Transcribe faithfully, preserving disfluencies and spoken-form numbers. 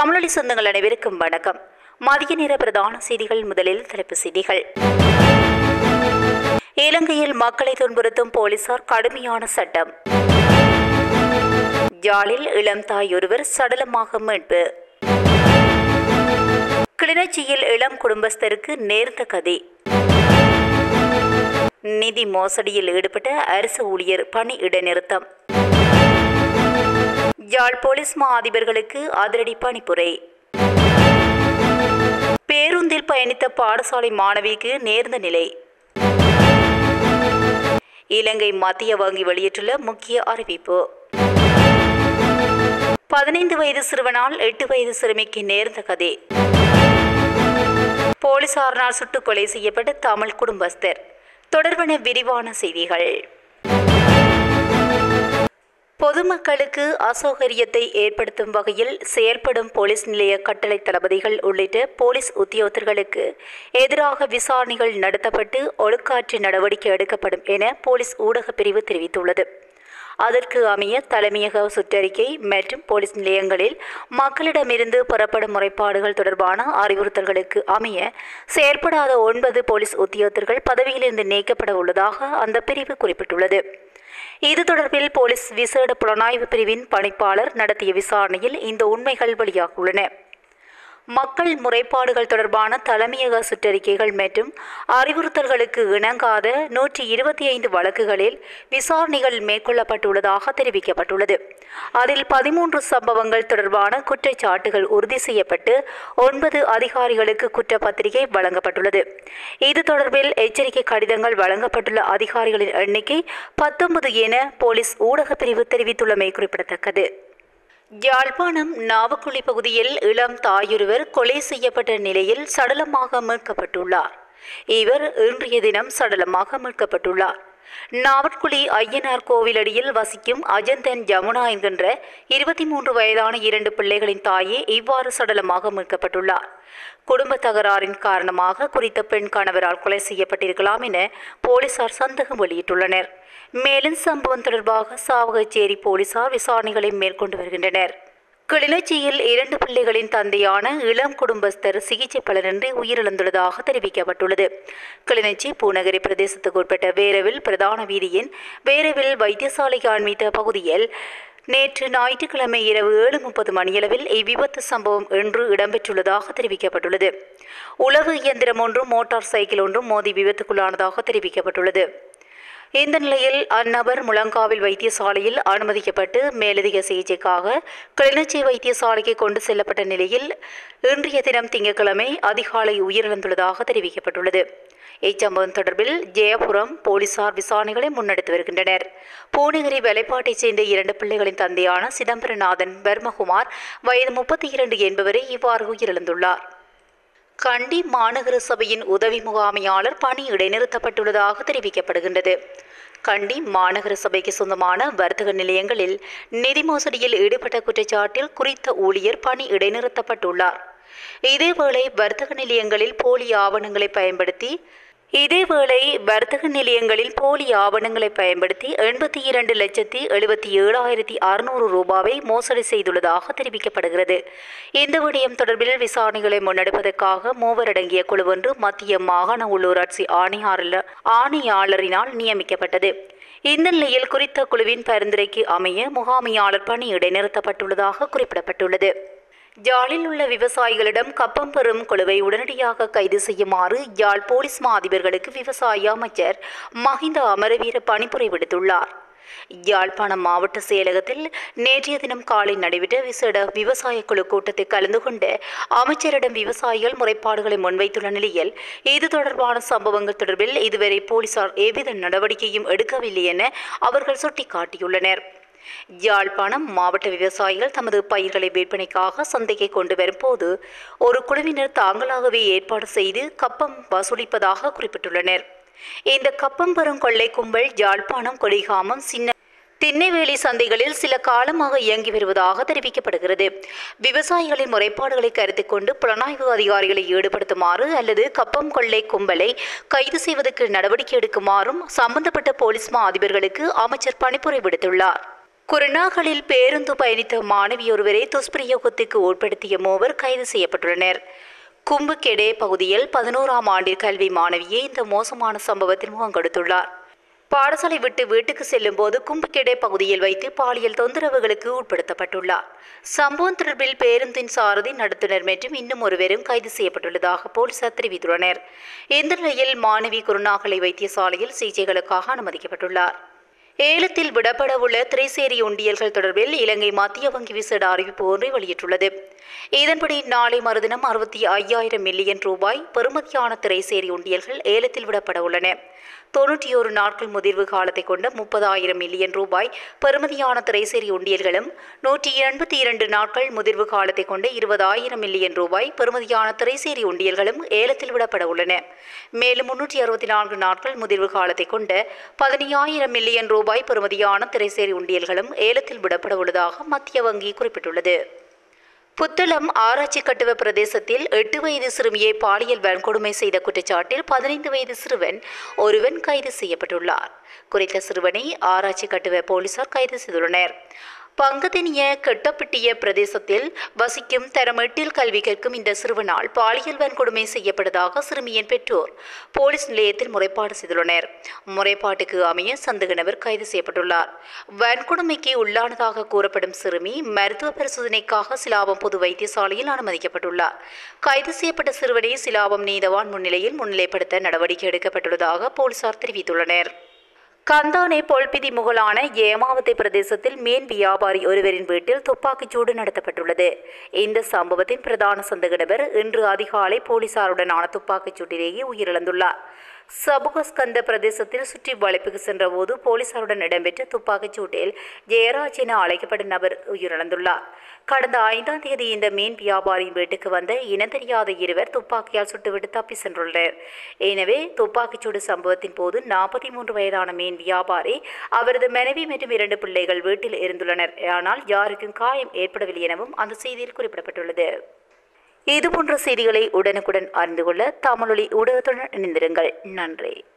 தமிழொலி சொந்தங்கள் அனைவருக்கும் வணக்கம். மதிய நேர பிரதான செய்திகள். முதலில் தலைப்புச் செய்திகள். இலங்கையில் மக்களை துன்புறுத்தும் போலீசார் கடுமையான சட்டம். யாழில் இளம் தாய் ஒருவர் சடலமாக மீட்பு. கிளிநொச்சியில் இளம் குடும்பஸ்தருக்கு நேர்ந்த கதி. நிதி மோசடியில் ஈடுபட்ட அரசு ஊழியர் பணி இடைநிறுத்தம். யாழ் போலீஸ் மா அதிபர்களுக்கு அதிரடி பணிப்புரை. பேருந்தில் பயணித்த பாடசாலை மாணவிக்கு நேர்ந்த நிலை. இலங்கை மத்திய வங்கி வெளியிட்டுள்ள முக்கிய அறிவிப்பு. பதினைந்து வயது சிறுவனால் எட்டு வயது சிறுமிக்கு நேர்ந்த கதை. போலீசாரினால் சுட்டுக் கொலை செய்யப்பட்ட தமிழ் குடும்பஸ்தர். தொடர்பான விரிவான செய்திகள். பொதுமக்களுக்கு அசௌகரியத்தை ஏற்படுத்தும் வகையில் செயல்படும் போலீஸ் நிலைய கட்டளை தளபதிகள் உள்ளிட்ட போலீஸ் உத்தியோகத்தர்களுக்கு எதிராக விசாரணைகள் நடத்தப்பட்டு ஒழுக்காற்று நடவடிக்கை எடுக்கப்படும் என போலீஸ் ஊடகப் பிரிவு தெரிவித்துள்ளது. அதற்கு அமைய தலைமையக சுற்றறிக்கை மற்றும் போலீஸ் நிலையங்களில் மக்களிடமிருந்து பெறப்படும் முறைப்பாடுகள் தொடர்பான அறிவுறுத்தல்களுக்கு அமைய செயற்படாத ஒன்பது போலீஸ் உத்தியோகத்தர்கள் பதவியிலிருந்து நீக்கப்பட உள்ளதாக அந்த பிரிவு குறிப்பிட்டுள்ளது. இது தொடர்பில் போலீஸ் விசேட புலனாய்வு பிரிவின் பணிப்பாளர் நடத்திய விசாரணையில் இந்த உண்மைகள் வெளியாகியுள்ளன. மக்கள் முறைப்பாடுகள் தொடர்பான தலைமையக சுற்றறிக்கைகள் மற்றும் அறிவுறுத்தல்களுக்கு இணங்காத நூற்றி இருபத்தி ஐந்து வழக்குகளில் விசாரணைகள் மேற்கொள்ளப்பட்டுள்ளதாக தெரிவிக்கப்பட்டுள்ளது. அதில் பதிமூன்று சம்பவங்கள் தொடர்பான குற்றச்சாட்டுகள் உறுதி செய்யப்பட்டு ஒன்பது அதிகாரிகளுக்கு குற்றப்பத்திரிகை வழங்கப்பட்டுள்ளது. இது தொடர்பில் எச்சரிக்கை கடிதங்கள் வழங்கப்பட்டுள்ள அதிகாரிகளின் எண்ணிக்கை பத்தொன்பது என போலீஸ் ஊடகப் பிரிவு தெரிவித்துள்ளமை குறிப்பிடத்தக்கது. யாழ்ப்பாணம் நாவக்குழி பகுதியில் இளம் தாயொருவர் கொலை செய்யப்பட்ட நிலையில் சடலமாக மீட்கப்பட்டுள்ளார். இவர் இன்றைய தினம் சடலமாக மீட்கப்பட்டுள்ளார். நாவற்குழி ஐயனார் கோவிலடியில் வசிக்கும் அஜந்தன் ஜமுனா என்கின்ற இருபத்தி மூன்று வயதான இரண்டு பிள்ளைகளின் தாயே இவ்வாறு சடலமாக மீட்கப்பட்டுள்ளார். குடும்ப தகராறின் காரணமாக குறித்த பெண் கணவரால் கொலை செய்யப்பட்டிருக்கலாம் என போலீசார் சந்தேகம் வெளியிட்டுள்ளனர். மேலும் சம்பவம் தொடர்பாக சாவகச்சேரி போலீசார் விசாரணைகளை மேற்கொண்டு வருகின்றனர். கிளிநொச்சியில் இரண்டு பிள்ளைகளின் தந்தையான இளம் குடும்பஸ்தர் சிகிச்சை பலனின்றி உயிரிழந்துள்ளதாக தெரிவிக்கப்பட்டுள்ளது. கிளிநொச்சி பூநகரி பிரதேசத்துக்கு உட்பட்ட வேரவில் பிரதான வீதியின் வேரவில் வைத்தியசாலைக்கு அண்மித்த பகுதியில் நேற்று ஞாயிற்றுக்கிழமை இரவு ஏழு முப்பது மணியளவில் இவ்விபத்து சம்பவம் இன்று இடம்பெற்றுள்ளதாக தெரிவிக்கப்பட்டுள்ளது. உளவு இயந்திரம் ஒன்றும் மோட்டார் சைக்கிள் ஒன்றும் மோதி விபத்துக்குள்ளானதாக தெரிவிக்கப்பட்டுள்ளது. இந்த நிலையில் அந்நபர் முழங்காவில் வைத்தியசாலையில் அனுமதிக்கப்பட்டு மேலதிக சிகிச்சைக்காக கிளிநொச்சி வைத்தியசாலைக்கு கொண்டு செல்லப்பட்ட நிலையில் இன்றைய தினம் திங்கட்கிழமை அதிகாலை உயிரிழந்துள்ளதாக தெரிவிக்கப்பட்டுள்ளது. இச்சம்பவம் தொடர்பில் ஜெயபுரம் போலீசார் விசாரணைகளை முன்னெடுத்து வருகின்றனர். பூநகரி வேலைப்பாட்டைச் சேர்ந்த இரண்டு பிள்ளைகளின் தந்தையான சிதம்பரநாதன் பர்மகுமார் வயது முப்பத்தி இரண்டு என்பவரை இவ்வாறு உயிரிழந்துள்ளார். கண்டி மாநகர சபையின் உதவி முகாமையாளர் பணி இடைநிறுத்தப்பட்டுள்ளதாக தெரிவிக்கப்படுகின்றது. கண்டி மாநகர சபைக்கு சொந்தமான வர்த்தக நிலையங்களில் நிதி மோசடியில் ஈடுபட்ட குற்றச்சாட்டில் குறித்த ஊழியர் பணி இடைநிறுத்தப்பட்டுள்ளார். இதேவேளை வர்த்தக நிலையங்களில் போலி ஆவணங்களை பயன்படுத்தி இதேவேளை வர்த்தக நிலையங்களில் போலி ஆவணங்களை பயன்படுத்தி எண்பத்தி இரண்டு லட்சத்தி எழுபத்தி ஏழாயிரத்தி அறுநூறு ரூபாவை மோசடி செய்துள்ளதாக தெரிவிக்கப்படுகிறது. இந்த விடயம் தொடர்பில் விசாரணைகளை முன்னெடுப்பதற்காக மூவர் அடங்கிய குழு ஒன்று மத்திய மாகாண உள்ளூராட்சி ஆணையாளர் ஆணையாளரினால் நியமிக்கப்பட்டது. இந்த நிலையில் குறித்த குழுவின் பரிந்துரைக்கு அமைய முகாமையாளர் பணி இடைநிறுத்தப்பட்டுள்ளதாக குறிப்பிடப்பட்டுள்ளது. யாழில் உள்ள விவசாயிகளிடம் கப்பம் பெறும் குழுவை உடனடியாக கைது செய்யுமாறு யாழ் போலீஸ் மா அதிபர்களுக்கு விவசாய அமைச்சர் மஹிந்த அமரவீர பணிப்புரை விடுத்துள்ளார். யாழ்ப்பாணம் மாவட்ட செயலகத்தில் நேற்றைய தினம் காலை நடைபெற்ற விசேட விவசாய குழு கூட்டத்தில் கலந்து கொண்ட அமைச்சரிடம் விவசாயிகள் முறைப்பாடுகளை முன்வைத்துள்ள நிலையில் இது தொடர்பான சம்பவங்கள் தொடர்பில் இதுவரை போலீசார் எவ்வித நடவடிக்கையும் எடுக்கவில்லை என அவர்கள் சுட்டிக்காட்டியுள்ளனர். யாழ்ப்பாணம் மாவட்ட விவசாயிகள் தமது பயிர்களை விற்பனைக்காக சந்தைக்கு கொண்டு வரும்போது ஒரு குழுவினர் தாங்களாகவே ஏற்பாடு செய்து கப்பம் வசூலிப்பதாக குறிப்பிட்டுள்ளனர். இந்த கப்பம் பெறும் கொள்ளை கும்பல் யாழ்ப்பாணம் கொடிகாமம் சின்ன திண்ணைவேலி சந்தைகளில் சில காலமாக இயங்கி வருவதாக தெரிவிக்கப்படுகிறது. விவசாயிகளின் முறைப்பாடுகளை கருத்தில் கொண்டு புலனாய்வு அதிகாரிகளை ஈடுபடுத்துமாறு அல்லது கப்பம் கொள்ளை கும்பலை கைது செய்வதற்கு நடவடிக்கை எடுக்குமாறும் சம்பந்தப்பட்ட போலீஸ் மா அதிபர்களுக்கு அமைச்சர் பணிப்புரை விடுத்துள்ளார். குருநாகலில் பேருந்து பயணித்த மாணவியொருவரை துஷ்பிரயோகத்துக்கு உட்படுத்திய மூவர் கைது செய்யப்பட்டுள்ளனர். கும்புகெடே பகுதியில் பதினோராம் ஆண்டில் கல்வி மாணவியே இந்த மோசமான சம்பவத்தில் முகம் கொடுத்துள்ளார். பாடசாலை விட்டு வீட்டுக்கு செல்லும் போது கும்புகெடே பகுதியில் வைத்து பாலியல் தொந்தரவுகளுக்கு உட்படுத்தப்பட்டுள்ளார். சம்பவம் தொடர்பில் பேருந்தின் சாரதி, நடத்துனர் மற்றும் இன்னும் ஒருவரும் கைது செய்யப்பட்டுள்ளதாக போலீசார் தெரிவித்துள்ளனர். இந்த நிலையில் மாணவி குருநாகலை வைத்தியசாலையில் சிகிச்சைகளுக்காக அனுமதிக்கப்பட்டுள்ளார். ஏலத்தில் விடப்படவுள்ள திரைசேரி உண்டியல்கள் தொடர்பில் இலங்கை மத்திய வங்கி விசேட அறிவிப்பு ஒன்றை வெளியிட்டுள்ளது. இதன்படி நாளை மறுதினம் அறுபத்தி ஐயாயிரம் மில்லியன் ரூபாய் பெறுமதியான திரைசேரி உண்டியல்கள் ஏலத்தில் விடப்பட உள்ளன. தொன்னூற்றி ஒரு நாட்கள் முதிர்வு காலத்தை கொண்ட முப்பதாயிரம் மில்லியன் ரூபாய் பெறுமதியான திரைசேரி உண்டியல்களும், நூற்றி எண்பத்தி இரண்டு நாட்கள் முதிர்வு காலத்தை கொண்ட இருபதாயிரம் மில்லியன் ரூபாய் பெறுமதியான திரைசேரி உண்டியல்களும் ஏலத்தில் விடப்பட உள்ளன. மேலும் முன்னூற்றி அறுபத்தி நான்கு நாட்கள் முதிர்வு காலத்தை கொண்ட பதினையாயிரம் மில்லியன் ரூபாய் பெறுமதியான திரைசேரி உண்டியல்களும் ஏலத்தில் விடப்பட உள்ளதாக மத்திய வங்கி குறிப்பிட்டுள்ளது. புத்தளம் ஆராய்ச்சி கட்டுவ பிரதேசத்தில் எட்டு வயது சிறுமியை பாலியல் வன்கொடுமை செய்த குற்றச்சாட்டில் பதினைந்து வயது சிறுவன் ஒருவன் கைது செய்யப்பட்டுள்ளார். குறித்த சிறுவனை ஆராய்ச்சி கட்டுவ போலீசார் கைது செய்துள்ளனர். பங்கதினிய கெட்டப்பட்டிய பிரதேசத்தில் வசிக்கும் தரம் எட்டில் கல்வி கற்கும் இந்த சிறுவனால் பாலியல் வன்கொடுமை செய்யப்பட்டதாக சிறுமியின் பெற்றோர் போலீஸ் நிலையத்தில் முறைப்பாடு செய்துள்ளனர். முறைப்பாட்டுக்கு அமைய சந்தேக நபர் கைது செய்யப்பட்டுள்ளார். வன்கொடுமைக்கு உள்ளானதாக கூறப்படும் சிறுமி மருத்துவ பரிசோதனைக்காக சிலாபம் பொது வைத்தியசாலையில் அனுமதிக்கப்பட்டுள்ளார். கைது செய்யப்பட்ட சிறுவனை சிலாபம் நீதவான் முன்னிலையில் முன்னிலைப்படுத்த நடவடிக்கை எடுக்கப்பட்டுள்ளதாக போலீசார் தெரிவித்துள்ளனர். கந்தானே பொல்பிதி முகலான ஏமாவத்தை பிரதேசத்தில் மீன் வியாபாரி ஒருவரின் வீட்டில் துப்பாக்கிச்சூடு நடத்தப்பட்டுள்ளது. இந்த சம்பவத்தின் பிரதான சந்தேக நபர் இன்று அதிகாலை போலீசாருடனான துப்பாக்கிச்சூட்டிலேயே உயிரிழந்துள்ளார். சபுகஸ்கந்த பிரதேசத்தில் சுற்றி வளைப்புக்கு சென்றபோது போலீசாருடன் இடம்பெற்ற துப்பாக்கிச் சூட்டில் ஜெயராஜ் என அழைக்கப்படும் நபர் உயிரிழந்துள்ளார். கடந்த ஐந்தாம் தேதி இந்த மீன் வியாபாரியின் வீட்டுக்கு வந்த இனம் தெரியாத இருவர் துப்பாக்கியால் சுட்டுவிட்டு தப்பி சென்றுள்ளனர். எனவே துப்பாக்கிச்சூடு சம்பவத்தின் போது நாற்பத்தி மூன்று வயதான மீன் வியாபாரி, அவரது மனைவி மற்றும் இரண்டு பிள்ளைகள் வீட்டில் இருந்துள்ளனர். ஆனால் யாருக்கும் காயம் ஏற்படவில்லை எனவும் அந்த செய்தியில் குறிப்பிடப்பட்டுள்ளது. இதுபோன்ற செய்திகளை உடனுக்குடன் அறிந்து கொள்ள தமிழொலி ஊடகத்துடன் இணைந்திருங்கள். நன்றி.